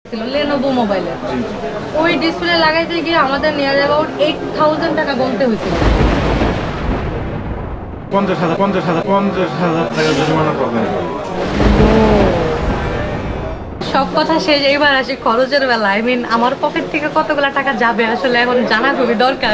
Lenovo মোবাইলে ওই display লাগাইতে গিয়ে আমাদের নিয়ার অ্যাবাউট 8000 টাকা গুনতে হয়েছিল। 50,000 টাকা জরিমানা করবেন। সব কথা শেষ, এবার আসি খরচের বেলা। আই মিন আমার পকেট থেকে কতগুলো টাকা যাবে আসলে এখন জানা খুবই দরকার।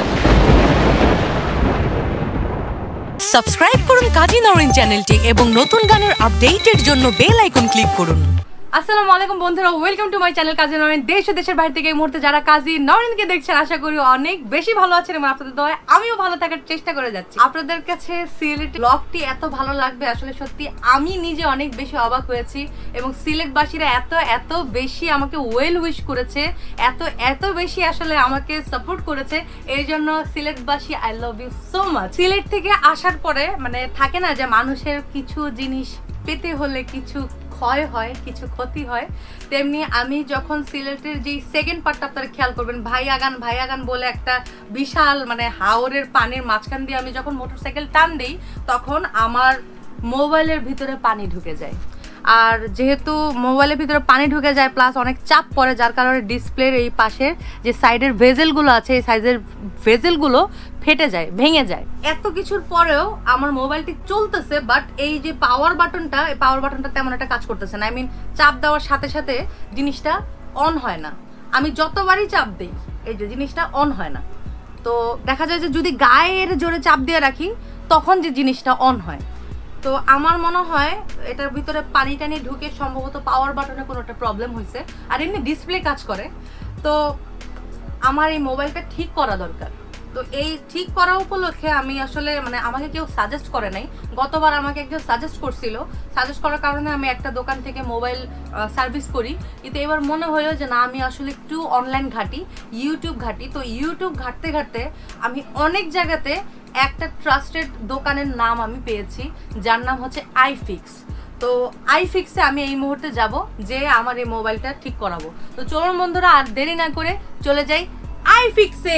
সাবস্ক্রাইব করুন কাজী নওরিন চ্যানেলটি এবং নতুন গানের আপডেটের জন্য বেল আইকন ক্লিক করুন। আসসালামু আলাইকুম বন্ধুরা, welcome to my channel Kazi Nowrin. দেশ ও দেশের বাইরে থেকে এই মুহূর্তে যারা কাজী নওরিনকে দেখছেন আশা করি অনেক বেশি ভালো আছেন এবং আপনাদের দয়ায় আমিও ভালো থাকার চেষ্টা করে যাচ্ছি। আপনাদের কাছে সিলেট ব্লগটি এত ভালো লাগবে আসলে সত্যি আমি নিজে অনেক বেশি অবাক হয়েছি এবং সিলেটবাসীরা এত বেশি আমাকে ওয়েল উইশ করেছে, এত বেশি আসলে আমাকে সাপোর্ট করেছে। এই জন্য সিলেটবাসী I love you so much. Sylhet থেকে আসার পরে মানে থাকে না যে মানুষের কিছু জিনিস পেতে হলে কিছু ক্ষয় হয়, কিছু ক্ষতি হয়, তেমনি আমি যখন সিলেটের যে সেকেন্ড পার্টটা আপনারা খেয়াল করবেন, ভাই আগান বলে একটা বিশাল মানে হাওরের পানির মাঝখান দিয়ে আমি যখন মোটরসাইকেল টান দিই তখন আমার মোবাইলের ভিতরে পানি ঢুকে যায়। আর যেহেতু মোবাইলের ভিতরে পানি ঢুকে যায় প্লাস অনেক চাপ পড়ে, যার কারণে ডিসপ্লের এই পাশের যে সাইডের ভেজেলগুলো আছে এই সাইজের ভেজেলগুলো ফেটে যায়, ভেঙে যায়। এত কিছুর পরেও আমার মোবাইলটি চলতেছে, বাট এই যে পাওয়ার বাটনটা তেমন একটা কাজ করতেছে না। আই মিন চাপ দেওয়ার সাথে সাথে জিনিসটা অন হয় না। আমি যতবারই চাপ দিই এই যে জিনিসটা অন হয় না। তো দেখা যায় যে যদি গায়ের জোরে চাপ দিয়ে রাখি তখন যে জিনিসটা অন হয়। তো আমার মনে হয় এটার ভিতরে পানি টানি ঢুকে সম্ভবত পাওয়ার বাটনে কোনো একটা প্রবলেম হয়েছে, আর এমনি ডিসপ্লে কাজ করে। তো আমার এই মোবাইলটা ঠিক করা দরকার। তো এই ঠিক করা উপলক্ষে আমি আসলে মানে আমাকে কেউ সাজেস্ট করে নাই, গতবার আমাকে একজন সাজেস্ট করছিল। সাজেস্ট করার কারণে আমি একটা দোকান থেকে মোবাইল সার্ভিস করি, কিন্তু এবার মনে হলো যে না, আমি আসলে একটু অনলাইন ঘাঁটি, ইউটিউব ঘাঁটি। তো ইউটিউব ঘাঁটতে আমি অনেক জায়গাতে একটা ট্রাস্টেড দোকানের নাম আমি পেয়েছি যার নাম হচ্ছে আইফিক্স। তো আইফিক্সে আমি এই মুহূর্তে যাব যে আমার এই মোবাইলটা ঠিক করাবো। তো চলুন বন্ধুরা আর দেরি না করে চলে যাই আইফিক্সে।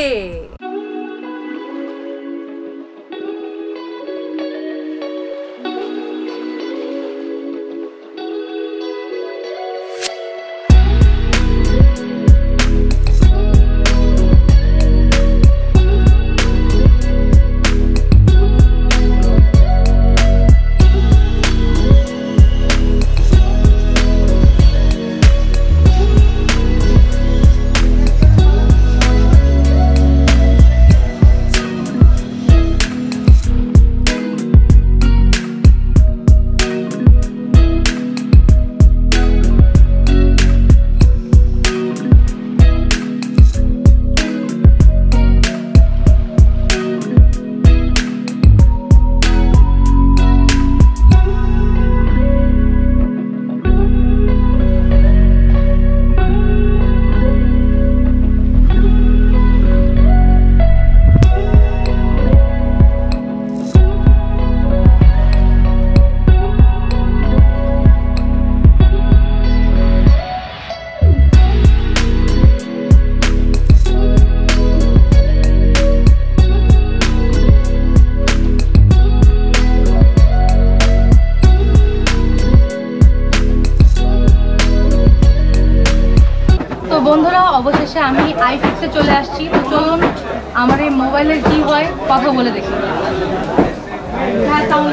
বন্ধুরা অবশেষে আমি আইফিক্সে চলে আসছি। তো চলুন আমার এই মোবাইলের কি হয় কথা বলে দেখি। হ্যাঁ, তাহলে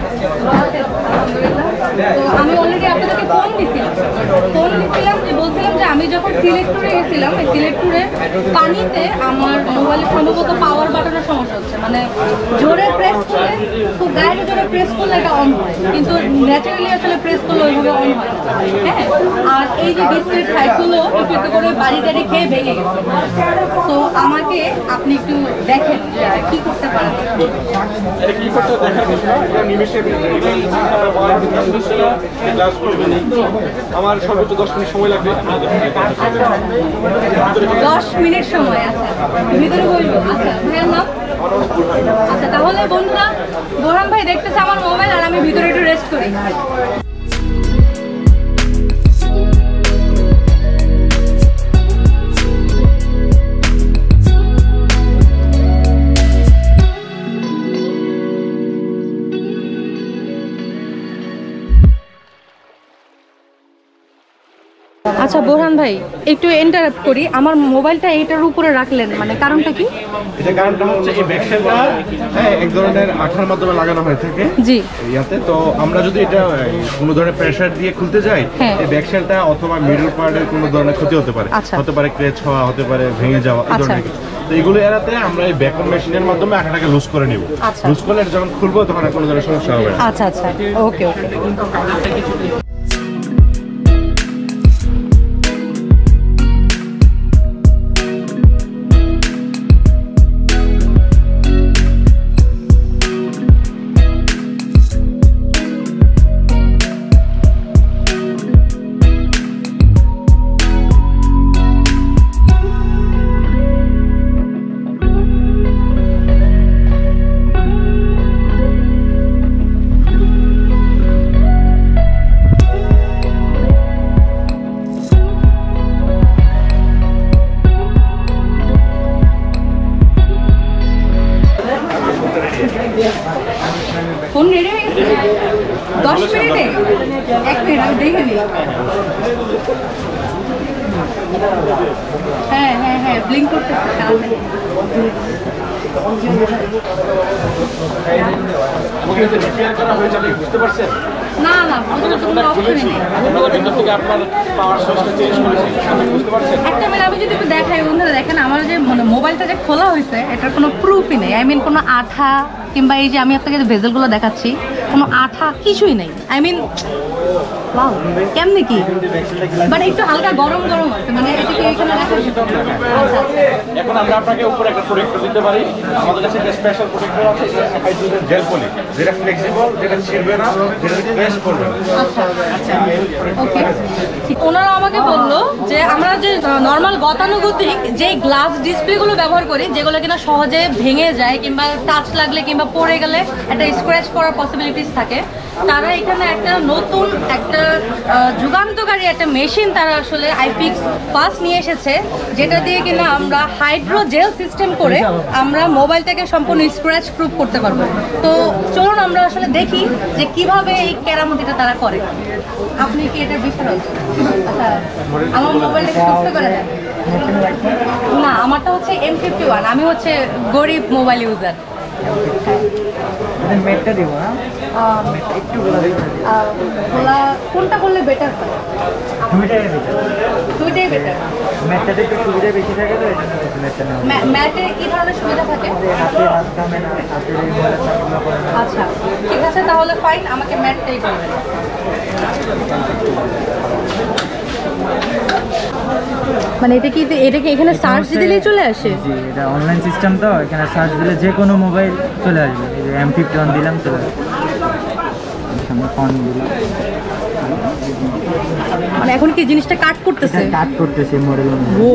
তো আমি অলরেডি আপনাদেরকে ফোন দিচ্ছিলাম যে বলছিলাম যে আমি যখন সিলেট ট্যুরে গেছিলাম, এই সিলেট ট্যুরে পানিতে আমার মোবাইলে সম্ভবত পাওয়ার বাটনের সমস্যা হচ্ছে, মানে জোরে প্রেস করলে, খুব গায়ে জোরে প্রেস করলে এটা অন হয়, কিন্তু ন্যাচারালি আসলে প্রেস করলে ওইভাবে অন হয়। হ্যাঁ, আর এই যে ডিসপ্লে সাইডগুলো একটু একটু করে বাড়ি টাড়ি খেয়ে ভেঙে গেছে। তো আমাকে আপনি একটু দেখেন যে কি করতে পারেন। আমার সর্বোচ্চ 10 মিনিট সময় লাগবে। 10 মিনিট সময় আছে ভিতরে বলবো। আচ্ছা, ভাইয়ের নাম? আচ্ছা, তাহলে বন্ধুরা বোরহান ভাই দেখতেছে আমার মোবাইল আর আমি ভিতরে একটু রেস্ট করি। আচ্ছা বোরহান ভাই একটু ইন্টারাপ্ট করি, আমার মোবাইলটা এইটার উপরে রাখলেন মানে কারণটা কি? এটা কারণটা হচ্ছে এই ব্যাকসেলটা এক ধরনের আঠার মাধ্যমে লাগানো হয়ে থাকে জি ইয়াতে, তো আমরা যদি এটা কোনো ধরনের প্রেসার দিয়ে খুলতে যাই এই ব্যাকসেলটা অথবা মিডল পার্টের কোনো ধরনের ক্ষতি হতে পারে, হতে পারে ক্র্যাচ হওয়া, হতে পারে ভেঙে যাওয়া, এই ধরনের কিছু। তো এগুলো এড়াতে আমরা এই ভ্যাকুয়াম মেশিনের মাধ্যমে আঠাটাকে লুজ করে নিব। লুজ করলে যখন খুলবো তখন আর কোনো ধরনের সমস্যা হবে না। আচ্ছা আচ্ছা ওকে ওকে। ফোন রেডি হয়ে গেছে 10 মিনিটে? 1 মিনিট আমি দেখে নিই। হ্যাঁ হ্যাঁ হ্যাঁ ব্লিঙ্ক করতেছে। না না কোনো অপশনই নেই। একটা মিনিট আমি যদি একটু দেখাই বন্ধুরা, দেখেন আমার যে মানে মোবাইলটা যে খোলা হয়েছে এটার কোনো প্রুফই নেই। আই মিন কোনো আঠা কিংবা এই যে আমি আপনাকে যে ভেজেলগুলো দেখাচ্ছি কোনো আঠা কিছুই নেই। আই মিন ওয়াও কেমনে কি মানে একটু হালকা গরম গরম আছে মানে এটা কি এখানে রাখা আচ্ছা এখন আমরা আপনাকে উপরে একটা প্রোটেক্টর দিতে পারি। আমাদের কাছে একটা স্পেশাল প্রোটেক্টর আছে, এটা হাইড্রোজেন জেল পলি, যেটা ফ্লেক্সিবল, যেটা ছিড়বে না, যেটা প্রেস করবে না। আচ্ছা আচ্ছা ওকে। ওনারা আমাকে বললো যে আমরা যে নর্মাল গতানুগতিক যে গ্লাস ডিসপ্লেগুলো ব্যবহার করি যেগুলো কিনা সহজে ভেঙে যায় কিংবা টাচ লাগলে কিংবা পড়ে গেলে একটা স্ক্র্যাচ করার পসিবিলিটিস থাকে, তারা এখানে একটা নতুন একটা যুগান্তকারী একটা মেশিন তারা আসলে IFIXFAST নিয়ে এসেছে, যেটা দিয়ে কিনা আমরা হাইড্রোজেল সিস্টেম করে আমরা মোবাইলটাকে সম্পূর্ণ স্ক্র্যাচ প্রুফ করতে পারবো। তো চলুন আমরা আসলে দেখি যে কিভাবে এই কেরামতিটা তারা করে। আপনি কি এটা বিষয়? আচ্ছা আমার মোবাইলটাকে সুস্থ করে দেন। না আমারটা হচ্ছে M51, আমি হচ্ছে গরিব মোবাইল ইউজার। মেটটা দিব না একটু খোলা কোনটা করলে বেটার হয়? দুইটাই বেটার। ম্যাটটাতে একটু সুবিধা বেশি থাকে তো ম্যাটটা নেওয়া। ম্যাটে কি ধরনের সুবিধা থাকে? হাতে হাত কামে না, হাতে আচ্ছা ঠিক আছে তাহলে ফাইন, আমাকে ম্যাটটাই করবেন। মানে এটা কি এখানে সার্চ দিলেই চলে আসে? জি এটা অনলাইন সিস্টেম, তো এখানে সার্চ দিলে যে কোনো মোবাইল চলে আসবে। এই যে M51 দিলাম চলে আসবে, সামনে ফোন দিলাম। মানে এখন কি জিনিসটা কাট করতেছে? কাট করতেছে মডেল। ও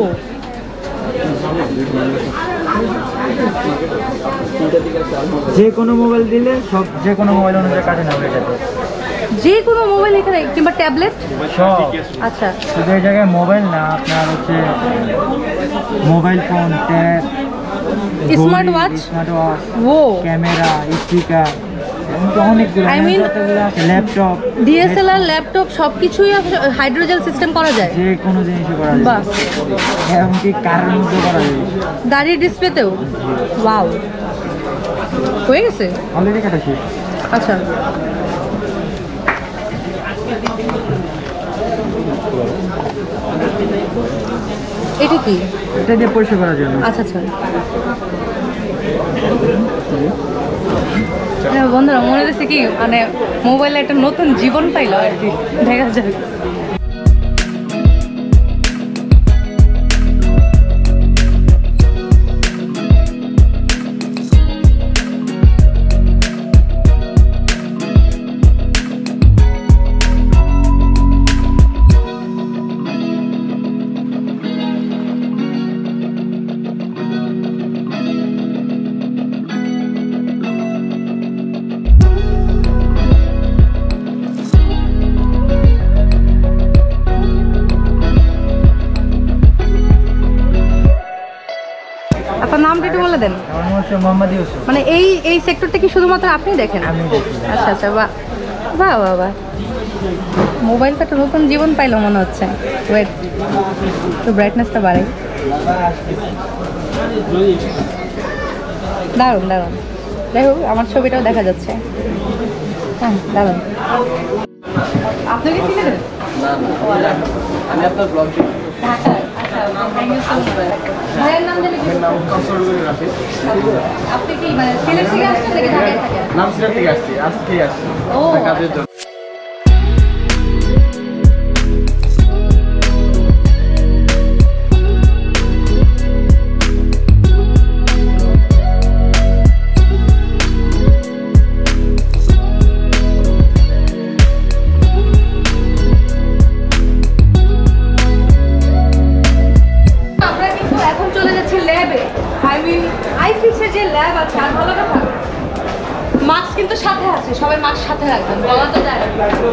যে কোনো মোবাইল দিলে সব যে কোনো মোবাইল অনুযায়ী কাটে না এটাতে। যে কোনো মোবাইল এখানে কিংবা ট্যাবলেট সব? আচ্ছা শুধু এই জায়গায় মোবাইল না, আপনার হচ্ছে mobile phone, tab, smart watch, ও ক্যামেরা, স্পিকার, অনেকগুলো ল্যাপটপ, DSLR ল্যাপটপ সবকিছুই হাইড্রোজেল সিস্টেম করা যায়। যে কোনো জিনিসই করা যায়, এমনকি কারের মধ্যে করা যায়, গাড়ির ডিসপ্লেতেও। ওয়াও হয়ে গেছে অলরেডি কাটা শেষ। আচ্ছা এটা কি? এটা দিয়ে পরিষ্কার করার জন্য। আচ্ছা আচ্ছা বন্ধুরা মনে হচ্ছে কি মানে মোবাইলে একটা নতুন জীবন পাইলো আর কি, দেখা যাক। নামটা একটু বলে দেন। আমার নাম হচ্ছে মোহাম্মদ ইউসুফ। মানে এই সেক্টরটা কি শুধুমাত্র আপনি দেখেন? আমি দেখি। আচ্ছা আচ্ছা বাহ বাহ বাহ বাহ, মোবাইলটা একটা নতুন জীবন পাইলো মনে হচ্ছে। ওয়েট, তো ব্রাইটনেসটা বাড়াই। দারুণ দারুণ, যাই হোক আমার ছবিটাও দেখা যাচ্ছে। হ্যাঁ দারুণ। আপনি কি ছিলেন? আমি আপনার ব্লগ আপনি কি মানে সিলেট থেকে আসছেন নাকি ঢাকায় থাকেন? নাম সিলেট থেকে আসছি, আজ থেকে আসছি কাজের জন্য। মাস্ক কিন্তু সাথে আছে, সবাই মাস্ক সাথে রাখবেন, বলা তো যায় না।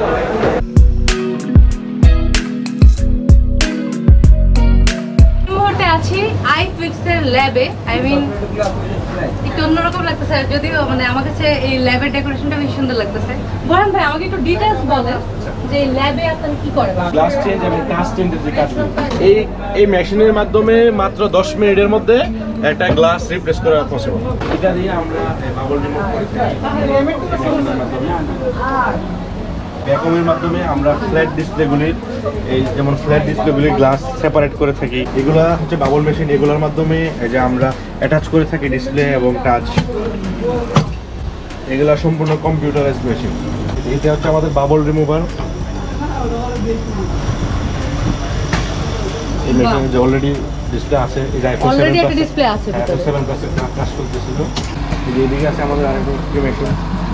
মুহূর্তে আছি আইফিক্স এর ল্যাবে। আই মিন একটু অন্যরকম লাগতেছে, যদিও মানে আমার কাছে এই ল্যাবের ডেকোরেশনটা বেশ সুন্দর লাগতেছে। বলেন ভাই আমাকে একটু ডিটেইলস বলেন যে ল্যাবে আপনারা কি করেন? গ্লাস চেঞ্জ এবং টাচ চেঞ্জের যে কাজগুলো এই মেশিনের মাধ্যমে মাত্র 10 মিনিটের মধ্যে একটা গ্লাস রিপ্লেস করা পসিবল। এটা দিয়ে আমরা বাবল রিমুভ করি। ভ্যাকুয়ামের মাধ্যমে আমরা ফ্ল্যাট ডিসপ্লেগুলির যেমন ফ্ল্যাট ডিসপ্লেগুলির গ্লাস সেপারেট করে থাকি। এগুলা হচ্ছে বাবল মেশিন, এগুলোর মাধ্যমে যে আমরা অ্যাটাচ করে থাকি ডিসপ্লে এবং টাচ। এগুলা সম্পূর্ণ কম্পিউটারাইজ মেশিন। এটা হচ্ছে আমাদের বাবল রিমুভার। এই মেশিনে যে অলরেডি ডিসপ্লে আছে, এই অলরেডি একটা ডিসপ্লে আছে ভিতরে 7% কাজ করতেছিল। এইদিকে আছে আমাদের আরেকটা machine.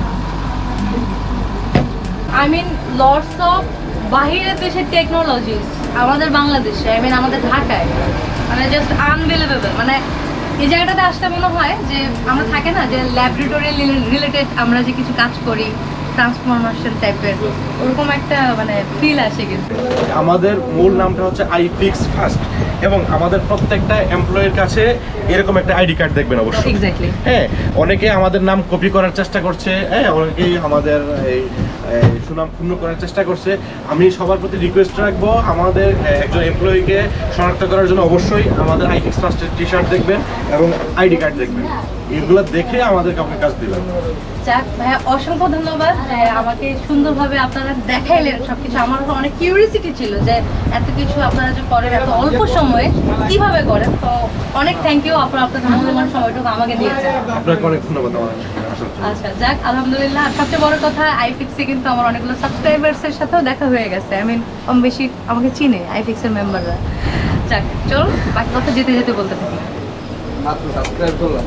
I mean lots of বাহিরের দেশের টেকনোলজিস আমাদের বাংলাদেশে, আই মিন আমাদের ঢাকায়, মানে জাস্ট আনবিলিভেবল। মানে এই জায়গাটাতে আসতে মনে হয় যে আমরা থাকে না যে ল্যাবরেটরি রিলেটেড আমরা যে কিছু কাজ করি, ট্রান্সফরমেশন টাইপের, ওরকম একটা মানে ফিল আসে। কিন্তু আমাদের মূল নামটা হচ্ছে IFIXFAST এবং আমাদের প্রত্যেকটা এমপ্লয়ির কাছে এরকম একটা আইডি কার্ড দেখবেন অবশ্যই। এক্স্যাক্টলি। হ্যাঁ, অনেকে আমাদের নাম কপি করার চেষ্টা করছে, হ্যাঁ অনেকেই আমাদের এই সুনাম ক্ষুণ্ণ করার চেষ্টা করছে। আমি সবার প্রতি রিকোয়েস্ট রাখবো, আমাদের একজন এমপ্লয়িকে শনাক্ত করার জন্য অবশ্যই আমাদের IFIXFAST-এর টি-শার্ট দেখবেন এবং আইডি কার্ড দেখবেন। এগুলো দেখে আমাদের কাউকে কাজ দিবেন। যাক ভাইয়া, অসংখ্য ধন্যবাদ আমাকে সুন্দরভাবে আপনারা দেখাইলেন সবকিছু। আমার অনেক কিউরিয়াসিটি ছিল যে এত কিছু আপনারা যে করেন এত অল্প সময়ে কিভাবে করেন। তো অনেক থ্যাংক ইউ, আপনাদের মূল্যবান সময়টুকু আমাকে দিয়েছেন। আপনাকে অনেক ধন্যবাদ। আচ্ছা যাক, আলহামদুলিল্লাহ। আর সবচেয়ে বড় কথা আইফিক্সে কিন্তু আমার অনেকগুলো সাবস্ক্রাইবার্সের সাথেও দেখা হয়ে গেছে। আই মিন কম বেশি আমাকে চিনে আইফিক্সের মেম্বাররা। যাক চল বাকি কথা যেতে যেতে বলতে থাকি। মাত্র সাবস্ক্রাইব করলাম।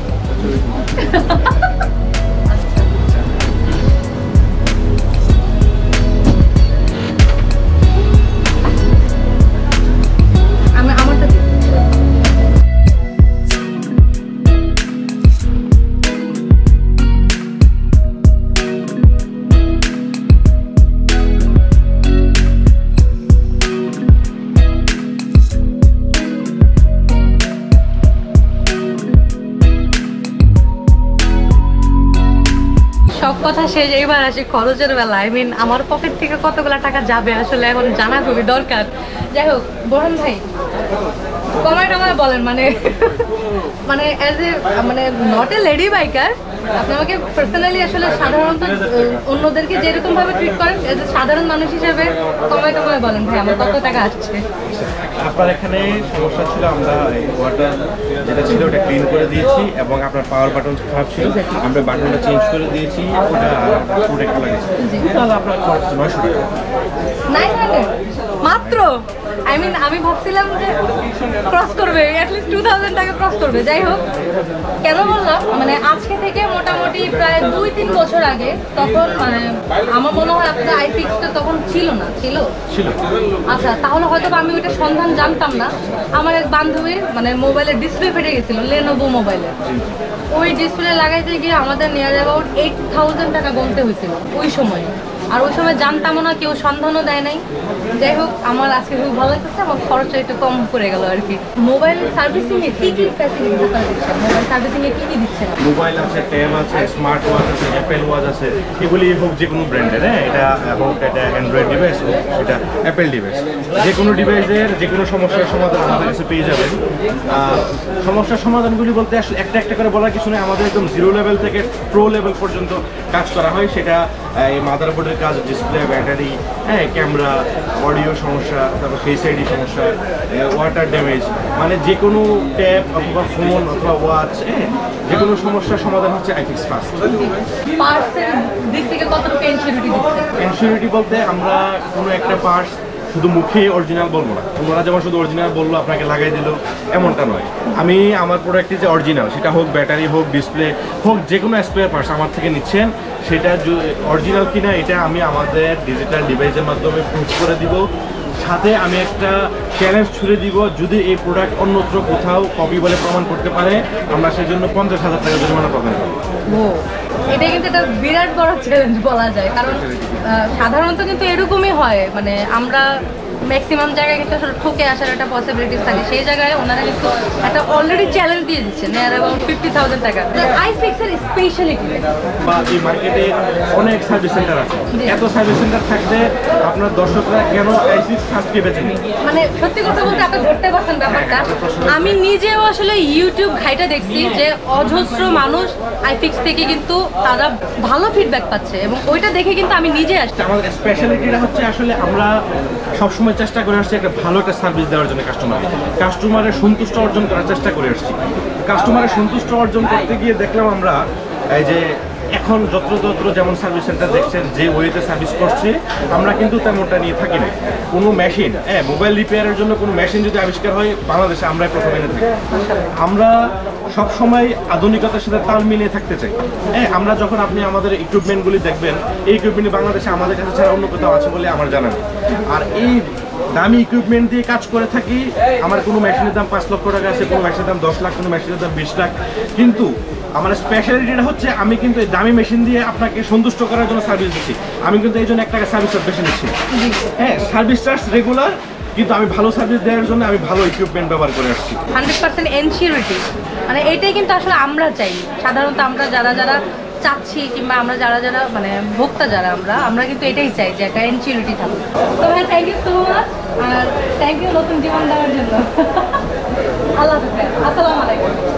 সব কথা শেষ, এইবার আসি খরচের বেলা। আই মিন আমার পকেট থেকে কতগুলো টাকা যাবে আসলে এখন জানা খুবই দরকার। যাই হোক বোরহান ভাই কমায় টমায় বলেন, মানে মানে অ্যাজ এ মানে নট এ লেডি বাইকার আপনি আমাকে পার্সোনালি আসলে সাধারণত অন্যদেরকে যেরকম ভাবে ট্রিট করেন এজ এ সাধারণ মানুষ হিসেবে কমায় টমায় বলেন ভাই আমার কত টাকা আসছে। আপনার এখানে সমস্যা ছিল, আমরা ওয়াটার যেটা ছিল ওটা ক্লিন করে দিয়েছি এবং আপনার পাওয়ার বাটন খারাপ ছিল, আমরা বাটনটা চেঞ্জ করে দিয়েছি, ওটা প্রোটেক্ট লাগিয়েছি। তাহলে আপনার খরচ 900 টাকা মাত্র। আই মিন আমি ভাবছিলাম যে ক্রস করবে, অ্যাটলিস্ট 2000 টাকা ক্রস করবে। যাই হোক, কেন বললাম মানে আজকে থেকে মোটামুটি প্রায় 2-3 বছর আগে, তখন মানে আমার মনে হয় আপনার আইফিক্সটা তখন ছিল না, ছিল। আচ্ছা, তাহলে হয়তো আমি ওইটা সন্ধান জানতাম না। আমার এক বান্ধবীর মানে মোবাইলের ডিসপ্লে ফেটে গেছিল, লেনোভো মোবাইলের। ওই ডিসপ্লে লাগাইতে গিয়ে আমাদের নিয়ার অ্যাবাউট 8000 টাকা গুনতে হয়েছিল ওই সময়। আর ওই সময় জানতামও না, কেউ সন্ধানও দেয় নাই। যাই হোক, আমার আজকে খুব ভালো লাগতেছে, আমার খরচটা একটু কম পড়ে গেল আর কি। মোবাইল সার্ভিসিং এ কি কি ফ্যাসিলিটি দিচ্ছেন? মোবাইল সার্ভিসিং এ কি কি দিচ্ছেন? মোবাইল আছে, ট্যাব আছে, স্মার্ট ওয়াচ আছে, অ্যাপেল ওয়াচ আছে, এগুলি হোক যে কোনো ব্র্যান্ডের, হ্যাঁ, এটা হোক এটা অ্যান্ড্রয়েড ডিভাইস হোক এটা অ্যাপেল ডিভাইস, যে কোনো ডিভাইসের যে কোনো সমস্যার সমাধান আমাদের কাছে পেয়ে যাবেন। সমস্যার সমাধানগুলি বলতে আসলে একটা একটা করে বলার কিছু নেই, আমাদের একদম জিরো লেভেল থেকে প্রো লেভেল পর্যন্ত কাজ করা হয়। সেটা এই মাদারবোর্ডের কাজ, ডিসপ্লে, ব্যাটারি, হ্যাঁ, ক্যামেরা, অডিও সমস্যা, তারপর ফেস আইডি সমস্যা, ওয়াটার ড্যামেজ, মানে যে কোনো ট্যাব অথবা ফোন অথবা ওয়াচ, হ্যাঁ, যে কোনো সমস্যার সমাধান হচ্ছে IFIXFAST। পার্টসের দিক থেকে কতটুকু ইনসিউরিটি দিচ্ছেন? ইনসিউরিটি বলতে আমরা কোনো একটা পার্টস শুধু মুখে অরিজিনাল বলবো না, তোমরা যেমন শুধু অরিজিনাল বললো আপনাকে লাগাই দিল এমনটা নয়। আমি আমার প্রোডাক্টটি যে অরিজিনাল, সেটা হোক ব্যাটারি হোক ডিসপ্লে হোক যে কোনো স্পেয়ার পার্টস আমার থেকে নিচ্ছেন, সেটা অরিজিনাল কিনা এটা আমি আমাদের ডিজিটাল ডিভাইসের মাধ্যমে প্রুফ করে দিব। সাথে আমি একটা চ্যালেঞ্জ ছুড়ে দিব, যদি এই প্রোডাক্ট অন্যত্র কোথাও কপি বলে প্রমাণ করতে পারে, আমরা সেই জন্য 50,000 টাকা জরিমানা প্রদান করব। এটা কিন্তু একটা বিরাট বড় চ্যালেঞ্জ বলা যায়, কারণ সাধারণত কিন্তু এরকমই হয়, মানে আমরা ম্যাক্সিমাম জায়গায় কিন্তু আসলে ঠকে আসার একটা পসিবিলিটিস থাকে। সেই জায়গায় ওনারা কিন্তু একটা অলরেডি চ্যালেঞ্জ দিয়ে দিচ্ছেন, নিয়ার অ্যাবাউট 50,000 টাকা। আইফিক্সের স্পেশালিটি বা এই মার্কেটে অনেক সার্ভিস সেন্টার আছে, এত সার্ভিস সেন্টার থাকতে আপনার দর্শকরা কেন IFIXFAST-কে বেছে নেবে? মানে সত্যি কথা বলতে আপনি ধরতে পারছেন ব্যাপারটা। আমি নিজেও আসলে ইউটিউব ঘাইটা দেখছি যে অজস্র মানুষ IFIX থেকে কিন্তু তারা ভালো ফিডব্যাক পাচ্ছে, এবং ওইটা দেখে কিন্তু আমি নিজে আসছি। আমাদের স্পেশালিটিটা হচ্ছে আসলে আমরা সবসময় চেষ্টা করে আসছি একটা ভালো একটা সার্ভিস দেওয়ার জন্য কাস্টমারের সন্তুষ্ট অর্জন করার চেষ্টা করে আসছি। কাস্টমারের সন্তুষ্ট অর্জন করতে গিয়ে দেখলাম আমরা এই যে এখন যত্র যেমন সার্ভিস সেন্টার দেখছেন যে ওয়েতে সার্ভিস করছে, আমরা কিন্তু তেমনটা নিয়ে থাকি না। কোনো মেশিন, মোবাইল রিপেয়ারের জন্য কোনো মেশিন যদি আবিষ্কার হয় বাংলাদেশে আমরাই প্রথমে এনে থাকি। আমরা সবসময় আধুনিকতার সাথে তাল মিলিয়ে থাকতে চাই। আমরা যখন আপনি আমাদের ইকুইপমেন্টগুলি দেখবেন, এই ইকুইপমেন্ট বাংলাদেশে আমাদের কাছে ছাড়া অন্য কোথাও আছে বলে আমার জানা নেই। আর এই দামি ইকুইপমেন্ট দিয়ে কাজ করে থাকি। আমার কোনো মেশিনের দাম 5 লক্ষ টাকা আছে, কোনো মেশিনের দাম 10 লাখ, কোনো মেশিনের দাম 20 লাখ। কিন্তু আমার স্পেশালিটিটা হচ্ছে আমি কিন্তু এই দামি মেশিন দিয়ে আপনাকে সন্তুষ্ট করার জন্য সার্ভিস দিচ্ছি। আমি কিন্তু এই জন্য 1 টাকা সার্ভিস চার্জ বেশি নিচ্ছি। হ্যাঁ, সার্ভিস চার্জ রেগুলার, কিন্তু আমি ভালো সার্ভিস দেওয়ার জন্য আমি ভালো ইকুইপমেন্ট ব্যবহার করে আসছি। 100% এনসিউরিটি, মানে এটাই কিন্তু আসলে আমরা চাই। সাধারণত আমরা যারা চাচ্ছি, কিংবা আমরা যারা মানে ভোক্তা যারা আমরা কিন্তু এটাই চাই যে একটা এনসিউরিটি থাকবে। তো ভাই, থ্যাংক ইউ সো মাচ, আর থ্যাংক ইউ নতুন জীবন দেওয়ার জন্য। আল্লাহ হাফেজ, আসসালামু আলাইকুম।